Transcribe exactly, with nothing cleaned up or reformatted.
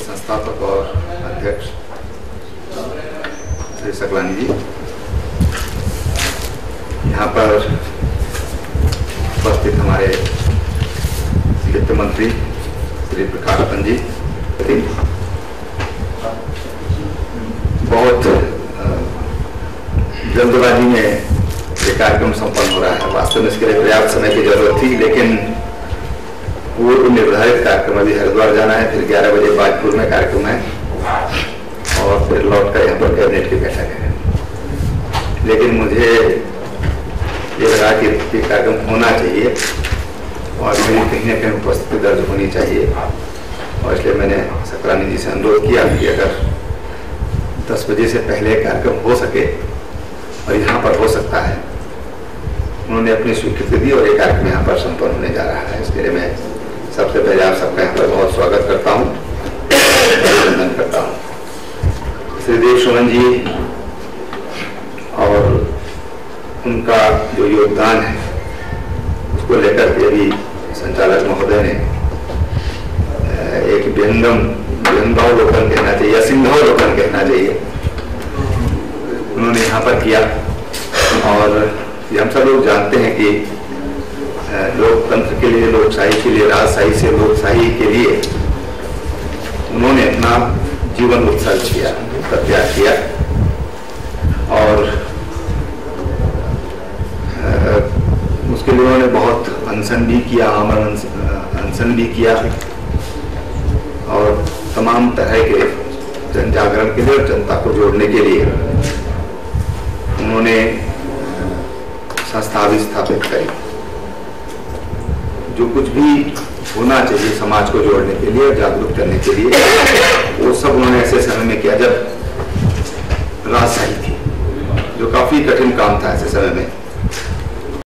संस्थापक और अध्यक्ष श्री सकलानी जी, यहाँ पर उपस्थित हमारे वित्त मंत्री श्री प्रकाश पंत जी, बहुत जल्दबाजी में ये कार्यक्रम संपन्न हो रहा है। वास्तव में इसके लिए पर्याप्त समय की जरूरत थी, लेकिन पूर्व निर्धारित कार्यक्रम अभी हरिद्वार जाना है, फिर ग्यारह बजे बाजपुर में कार्यक्रम है और फिर लौट कर यहाँ पर कैबिनेट की बैठक है। लेकिन मुझे ये लगा कि ये कार्यक्रम होना चाहिए और मेरी कहीं ना कहीं उपस्थिति दर्ज होनी चाहिए, और इसलिए मैंने सकलानी जी से अनुरोध किया कि अगर दस बजे से पहले कार्यक्रम हो सके और यहाँ पर हो सकता है। उन्होंने अपनी स्वीकृति दी और ये कार्यक्रम यहाँ पर संपन्न होने जा रहा है। इसके लिए मैं सबसे पहले आप सबका यहाँ पर बहुत स्वागत करता हूँ, अभिनंदन करता हूँ। श्री देव सुमन जी और उनका जो योगदान है उसको लेकर के भी संचालक महोदय ने एक व्यंगम व्यंगावलोकन कहना चाहिए या सिंहावलोकन कहना चाहिए, उन्होंने यहाँ पर किया। और हम सब लोग जानते हैं कि लोकतंत्र के लिए, लोकशाही के लिए, राजशाही से लोकशाही के लिए उन्होंने अपना जीवन उत्सर्ग किया, त्याग किया और उसके लिए उन्होंने बहुत अनशन भी किया, आमरण अनशन भी किया और तमाम तरह के जन जागरण के लिए और जनता को जोड़ने के लिए उन्होंने संस्था भी स्थापित करी। जो कुछ भी होना चाहिए समाज को जोड़ने के लिए, जागरूक करने के लिए, वो सब उन्होंने ऐसे समय में किया जब राजशाही थी, जो काफी कठिन काम था ऐसे समय में।